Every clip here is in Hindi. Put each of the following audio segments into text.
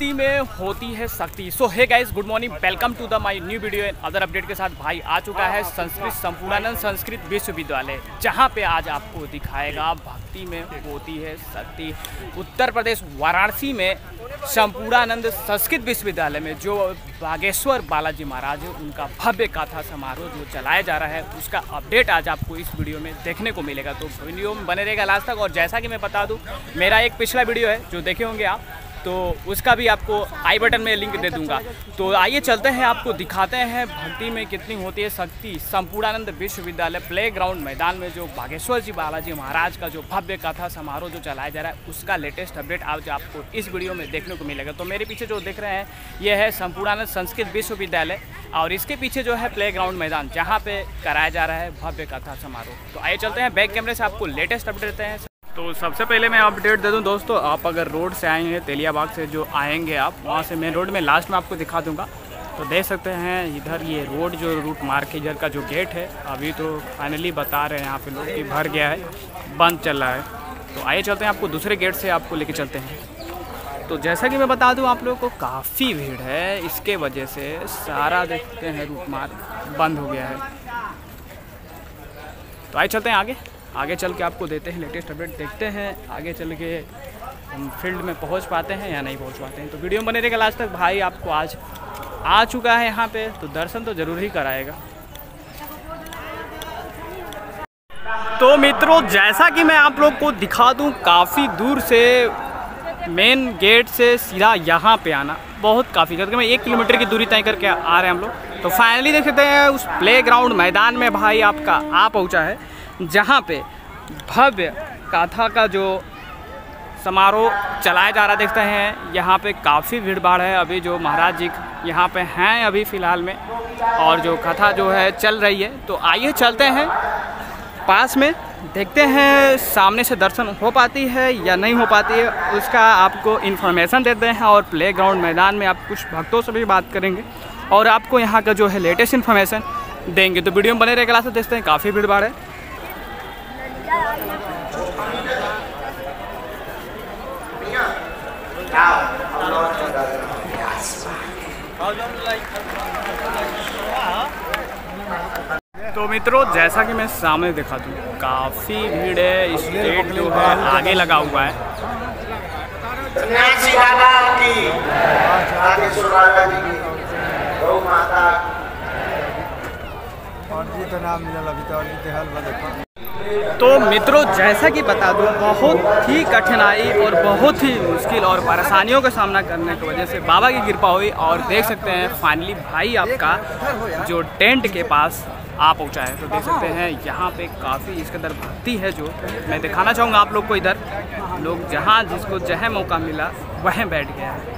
भक्ति में होती है शक्ति। So hey guys, good morning, welcome to the my new video and other update के साथ भाई आ चुका है संस्कृत संपूर्णानंद संस्कृत विश्वविद्यालय, जहां पे आज आपको दिखाएगा भक्ति में होती है शक्ति। उत्तर प्रदेश वाराणसी में संपूर्णानंद संस्कृत विश्वविद्यालय में जो बागेश्वर बालाजी महाराज है उनका भव्य गाथा समारोह जो चलाया जा रहा है, उसका अपडेट आज आपको इस वीडियो में देखने को मिलेगा। तो वीडियो में बने रहेगा लास्ट तक। और जैसा कि मैं बता दूं, मेरा एक पिछला वीडियो है जो देखे होंगे आप, तो उसका भी आपको आई बटन में लिंक दे दूंगा। तो आइए चलते हैं, आपको दिखाते हैं भक्ति में कितनी होती है शक्ति। संपूर्णानंद विश्वविद्यालय प्ले ग्राउंड मैदान में जो बागेश्वर जी बालाजी महाराज का जो भव्य कथा समारोह जो चलाया जा रहा है, उसका लेटेस्ट अपडेट आज आपको इस वीडियो में देखने को मिलेगा। तो मेरे पीछे जो देख रहे हैं ये है संपूर्णानंद संस्कृत विश्वविद्यालय, और इसके पीछे जो है प्ले ग्राउंड मैदान, जहाँ पे कराया जा रहा है भव्य कथा समारोह। तो आइए चलते हैं, बैक कैमरे से आपको लेटेस्ट अपडेट देते हैं। तो सबसे पहले मैं अपडेट दे दूं दोस्तों, आप अगर रोड से आएंगे तेलियाबाग से जो आएंगे आप, वहां से मेन रोड में लास्ट में आपको दिखा दूंगा। तो देख सकते हैं इधर ये रोड जो रूट मार्क इधर का जो गेट है, अभी तो फाइनली बता रहे हैं यहाँ पे लोग कि भर गया है, बंद चल रहा है। तो आइए चलते हैं, आपको दूसरे गेट से आपको लेके चलते हैं। तो जैसा कि मैं बता दूँ आप लोगों को, काफ़ी भीड़ है, इसके वजह से सारा देखते हैं रूट मार्क बंद हो गया है। तो आइए चलते हैं आगे चल के आपको देते हैं लेटेस्ट अपडेट। देखते हैं आगे चल के हम फील्ड में पहुंच पाते हैं या नहीं पहुंच पाते हैं। तो वीडियो में बने रहेगा लास्ट तक। भाई आपको आज आ चुका है यहाँ पे, तो दर्शन तो ज़रूर ही कराएगा। तो मित्रों, जैसा कि मैं आप लोग को दिखा दूँ, काफ़ी दूर से मेन गेट से सीधा यहाँ पे आना बहुत काफ़ी, मैं 1 किलोमीटर की दूरी तय करके आ रहे हैं हम लोग। तो फाइनली देख सकते हैं उस प्ले ग्राउंड मैदान में भाई आपका आ पहुँचा है, जहाँ पे भव्य गाथा का जो समारोह चलाया जा रहा है। देखते हैं यहाँ पे काफ़ी भीड़ भाड़ है, अभी जो महाराज जी यहाँ पे हैं अभी फ़िलहाल में, और जो कथा जो है चल रही है। तो आइए चलते हैं पास में, देखते हैं सामने से दर्शन हो पाती है या नहीं हो पाती है, उसका आपको इन्फॉर्मेशन देते हैं। और प्ले ग्राउंड मैदान में आप कुछ भक्तों से भी बात करेंगे और आपको यहाँ का जो है लेटेस्ट इन्फॉर्मेशन देंगे। तो वीडियो में बने रहेगा लास्ट तक। देखते हैं, काफ़ी भीड़ भाड़ है। तो मित्रों, जैसा कि मैं सामने दिखा दूँ, काफ़ी भीड़ है, स्टेट जो है आगे लगा हुआ है। तो मित्रों, जैसा कि बता दूं, बहुत ही कठिनाई और बहुत ही मुश्किल और परेशानियों का सामना करने की वजह से बाबा की कृपा हुई, और देख सकते हैं फाइनली भाई आपका जो टेंट के पास आ पहुंचा है। तो देख सकते हैं यहाँ पे काफ़ी इसके अंदर भक्ति है, जो मैं दिखाना चाहूँगा आप लोग को। इधर लोग जहाँ जिसको जहाँ मौका मिला वह बैठ गया है।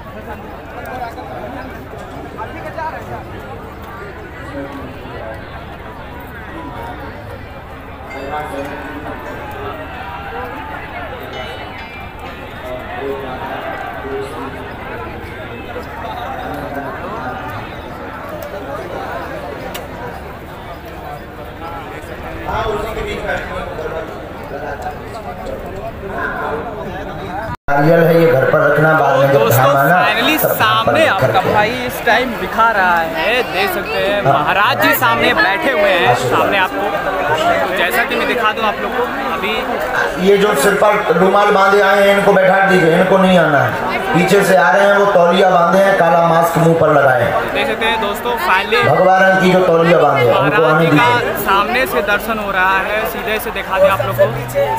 नारियल है, ये घर पर रखना, बाद में जब धाम आना। फाइनली सामने आपका भाई इस टाइम दिखा रहा है, देख सकते हैं महाराज जी सामने बैठे हुए हैं सामने आपको। तो जैसा कि मैं दिखा दूं आप लोग को, अभी ये जो सिर पर रुमाल बांधे आए हैं इनको बैठा दीजिए, इनको नहीं आना है। पीछे से आ रहे हैं वो तौलिया बांधे हैं, काला मास्क मुंह पर लगाए हैं। देख सकते हैं दोस्तों, फाइनली भगवान की जो तौलिया बांधे हैं उनको आने दीजिए। सामने से दर्शन हो रहा है, सीधे से दिखा दें आप लोग को।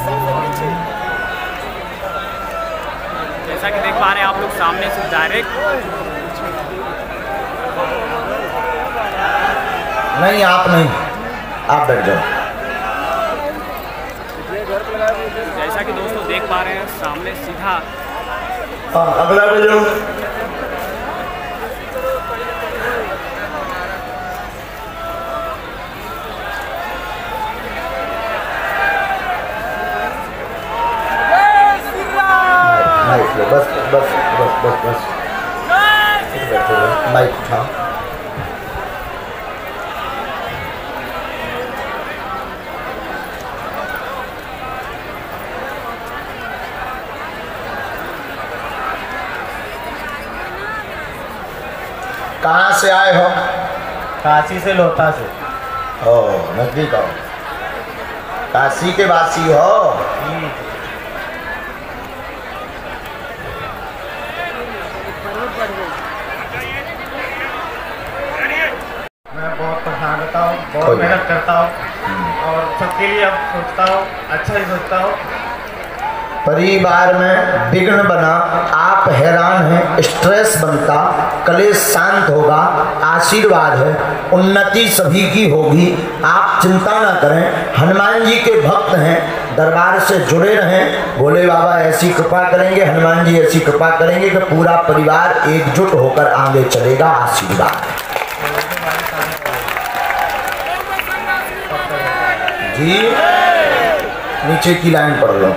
जैसा कि देख पा रहे हैं आप लोग सामने से डायरेक्ट। नहीं, आप नहीं, आप बैठ जाओ। जैसा कि दोस्तों देख पा रहे हैं सामने सीधा अगला बजो। बस बस बस बस बस माइक उठाओ। कहाँ से आए हो? काशी से, लोता से। ओ, नजदीक आओ। काशी के वासी हो? मैं बहुत परेशान रहता हूँ, बहुत मेहनत करता हूँ और सबके लिए अब सोचता हूँ, अच्छा ही सोचता हूँ। परिवार में विघ्न बना, आप हैरान हैं, स्ट्रेस बनता, कलेश शांत होगा, आशीर्वाद है, उन्नति सभी की होगी। आप चिंता ना करें, हनुमान जी के भक्त हैं, दरबार से जुड़े रहें। भोले बाबा ऐसी कृपा करेंगे, हनुमान जी ऐसी कृपा करेंगे कि पूरा परिवार एकजुट होकर आगे चलेगा। आशीर्वाद जी। नीचे की लाइन पढ़ लो।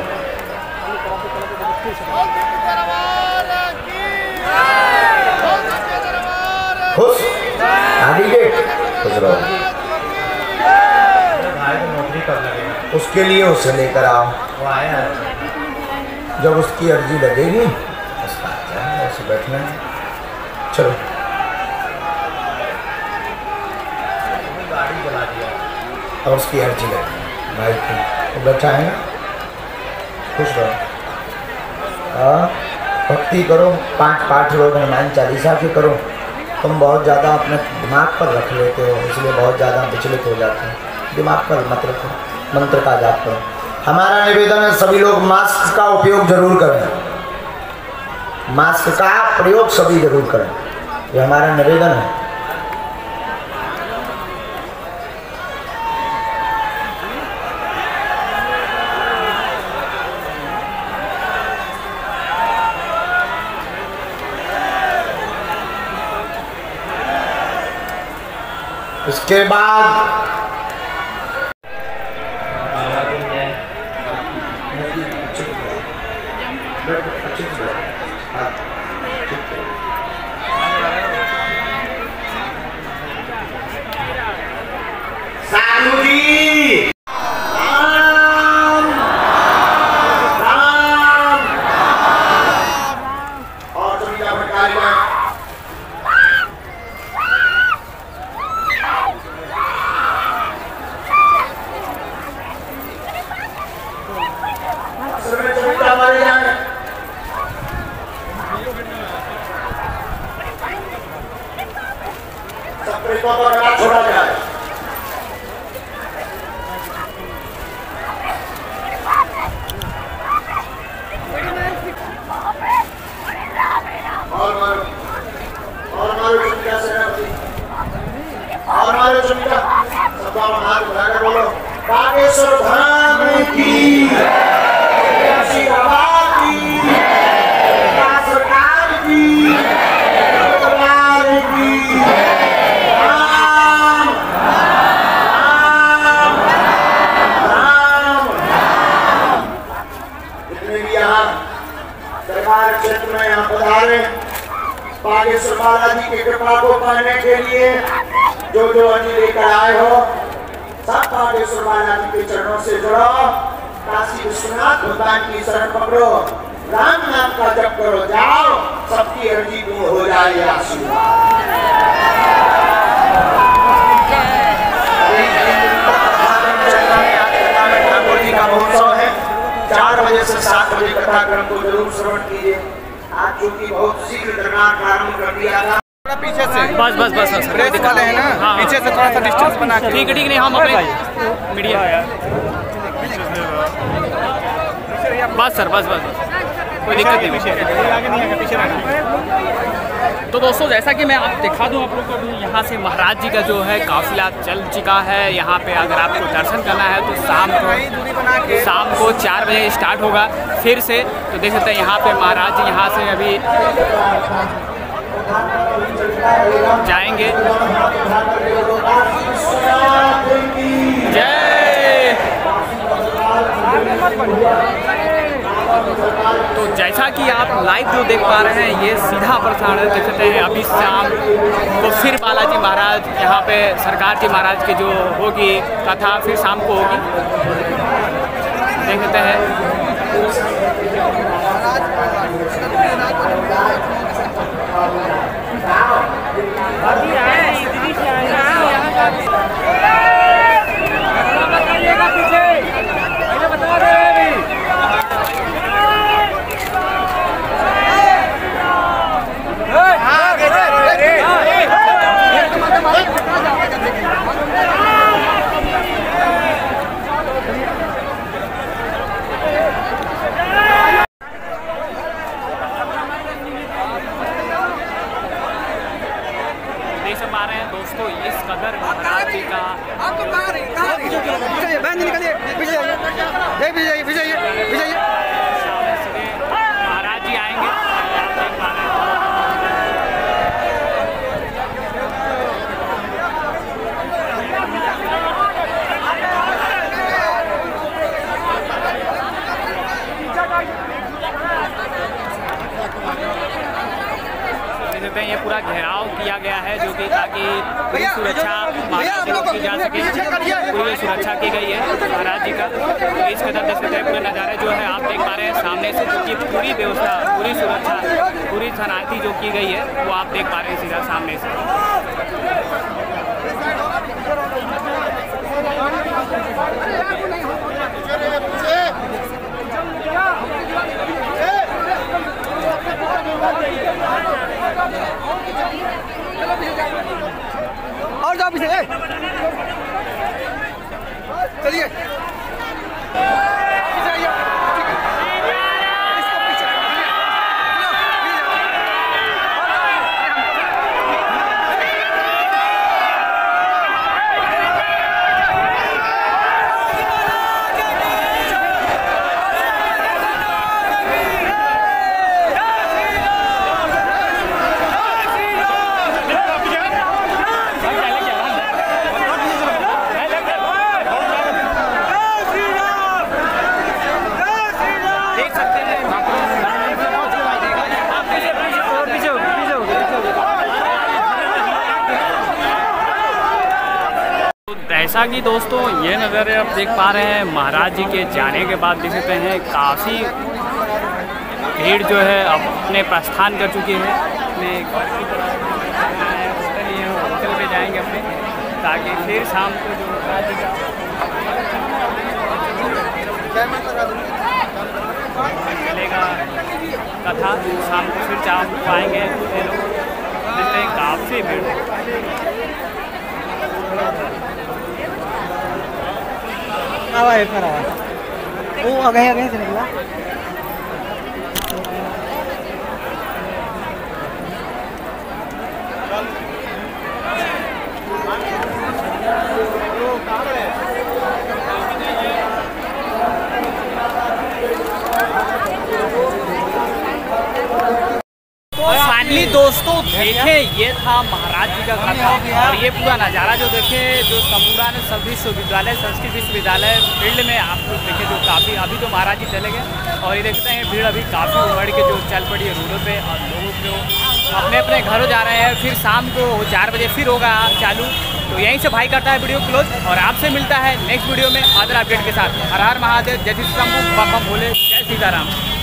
खुश आदि के खुश रहो। भाई को नौकरी कब लगेगा? उसके लिए उसे लेकर आओ। वो आया है। जब उसकी अर्जी लगेगी उसका ऐसे बैठना है। चलो गाड़ी जला दिया और उसकी अर्जी लगेगी भाई की, वो बैठा है ना। खुश रहो। हाँ, भक्ति करो, 5 पाठ रोज हनुमान चालीसा के करो। तुम बहुत ज़्यादा अपने दिमाग पर रख लेते हो, इसलिए बहुत ज़्यादा विचलित हो जाते हैं। दिमाग पर मत रखो, मंत्र का जाप करो। हमारा निवेदन है सभी लोग मास्क का उपयोग जरूर करें। मास्क का प्रयोग सभी जरूर करें, ये हमारा निवेदन है। इसके बाद साधु जी राम राम और सभी का भटकारिया छोड़ा जाए। और चुमिका सेनापति और हमारे चुमिका सबका हाथ उठाकर बोलो बागेश्वर धाम की श्री बाबा की सरकार की सरकार की राम राम राम। जितने भी यहाँ सरकार क्षेत्र में यहाँ पधारे बागेश्वर बालाजी की कृपा को पाने के लिए जो अर्जी लेकर आए हो सब बागेश्वर बालाजी के चरणों से जुड़ो। काशी विश्वनाथ भगवान की शरण पकड़ो, राम नाम का जप करो, जाओ सबकी अर्जी दूर हो जाए। आशीर्वाद ठाकुर जी का महोत्सव है। 4 बजे से 7 बजे कथाक्रम को जरूर श्रवण कीजिए। आज चूंकि बहुत शीघ्र दरबार प्रारंभ कर दिया था, पीछे से बस प्रेस वाले हैं ना, हाँ, पीछे से थोड़ा सा डिस्टेंस बना के। ठीक नहीं, हम अपने मीडिया बस सर बस कोई दिक्कत नहीं। तो दोस्तों जैसा कि मैं आप दिखा दूं आप लोग को, यहाँ से महाराज जी का जो है काफिला चल चुका है। यहाँ पे अगर आपको दर्शन करना है तो शाम को 4 बजे स्टार्ट होगा फिर से। तो देख सकते हैं यहाँ पे महाराज जी यहाँ से अभी जाएंगे। जय। तो जैसा कि आप लाइव जो देख पा रहे हैं ये सीधा प्रसारण देख सकते हैं। अभी शाम को फिर बालाजी महाराज यहाँ पे सरकार जी महाराज की जो होगी कथा फिर शाम को होगी, देख सकते हैं। पूरा घेराव किया गया है, जो कि ताकि पूरी सुरक्षा महाराज जी की जा सके, पूरी सुरक्षा की गई है महाराज जी का। तो इस कदर दस कदर पूरे नज़ारे जो है आप देख पा रहे हैं सामने से, जो कि पूरी व्यवस्था, पूरी सुरक्षा, पूरी तैनाती जो की गई है वो आप देख पा रहे हैं सीधा सामने से। और जाओ पीछे, चलिए जैसा कि दोस्तों ये नज़ारे आप देख पा रहे हैं महाराज जी के जाने के बाद देख सकते हैं काफ़ी भीड़ जो है अपने प्रस्थान कर चुकी है, अपने घर की तरफ होटल लिए होटल पे जाएंगे अपने, ताकि फिर शाम को जो महाराज जी का चलेगा कथा, शाम को फिर शाम को आएंगे ये लोग। देखते हैं काफ़ी भीड़ आवाज़ पर आवाज़ वो आगे से निकला। फाइनली दोस्तों देखें ये था महाराज जी का कथा, और ये पूरा नज़ारा जो देखें जो संपूर्णानंद संस्कृत विश्वविद्यालय संस्कृत विश्वविद्यालय फील्ड में आप लोग देखें जो काफ़ी, अभी तो महाराज जी चले गए और ये देखते हैं भीड़ अभी काफ़ी उमड़ के जो चल पड़ी है रोडों पे, और लोग जो अपने अपने घरों जा रहे हैं। फिर शाम को 4 बजे फिर होगा चालू। तो यहीं से भाई करता है वीडियो क्लोज, और आपसे मिलता है नेक्स्ट वीडियो में अदर अपडेट के साथ। हर हर महादेव, जय श्री शंभू, बम बम भोले, जय सीताराम।